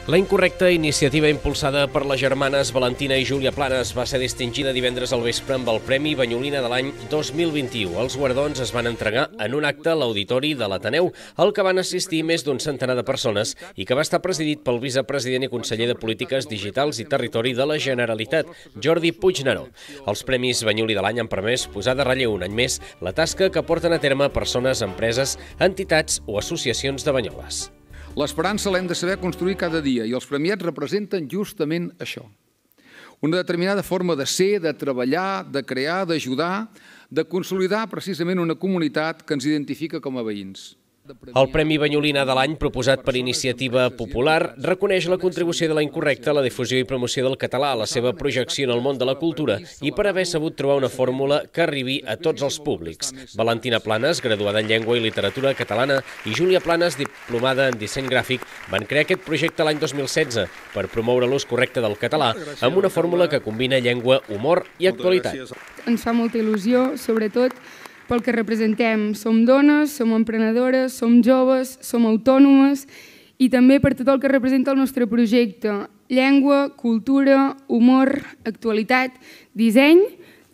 La incorrecta iniciativa impulsada per les germanes Valentina i Júlia Planes va ser distingida divendres al vespre amb el Premi Banyolina de l'any 2021. Els guardons es van entregar en un acte a l'Auditori de l'Ateneu, al que van assistir més d'un centenar de persones i que va estar presidit pel vicepresident i conseller de Polítiques Digitals i Territori de la Generalitat, Jordi Puigneró. Els Premis Banyoli de l'any han permès posar de relleu un any més la tasca que porten a terme persones, empreses, entitats o associacions de Banyoles. L'esperança l'hem de saber construir cada dia i els premiats representen justament això. Una determinada forma de ser, de treballar, de crear, d'ajudar, de consolidar precisament una comunitat que ens identifica com a veïns. El Premi Banyolina de l'any, proposat per Iniciativa Popular, reconeix la contribució de la incorrecta a la difusió i promoció del català, a la seva projecció en el món de la cultura i per haver sabut trobar una fórmula que arribi a tots els públics. Valentina Planes, graduada en Llengua i Literatura Catalana, i Júlia Planes, diplomada en Disseny Gràfic, van crear aquest projecte l'any 2016 per promoure l'ús correcte del català amb una fórmula que combina llengua, humor i actualitat. Ens fa molta il·lusió, sobretot, pel que representem. Som dones, som emprenedores, som joves, som autònomes i també per tot el que representa el nostre projecte. Llengua, cultura, humor, actualitat, disseny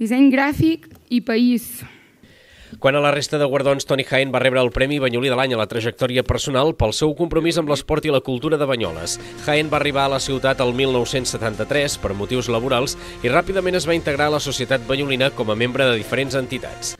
gràfic i país. Quant a la resta de guardons, Toni Jaén va rebre el Premi Banyolí de l'any a la trajectòria personal pel seu compromís amb l'esport i la cultura de Banyoles. Jaén va arribar a la ciutat el 1973 per motius laborals i ràpidament es va integrar a la societat banyolina com a membre de diferents entitats.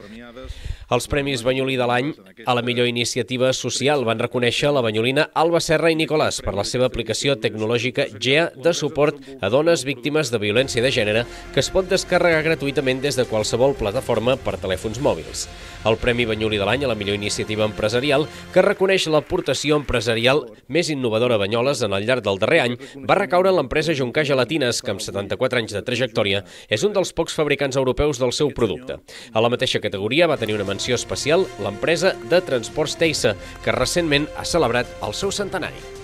Els Premis Banyolí de l'any a la millor iniciativa social van reconèixer la banyolina Alba Serra i Nicolàs per la seva aplicació tecnològica GEA de suport a dones víctimes de violència de gènere que es pot descarregar gratuïtament des de qualsevol plataforma per telèfons mòbils. El Premi Banyolí de l'any a la millor iniciativa empresarial, que reconeix l'aportació empresarial més innovadora a Banyoles en el llarg del darrer any, va recaure en l'empresa Juncà Gelatines, que amb 74 anys de trajectòria és un dels pocs fabricants europeus del seu producte. A la mateixa categoria va tenir una menció especial l'empresa de transports Teissa, que recentment ha celebrat el seu centenari.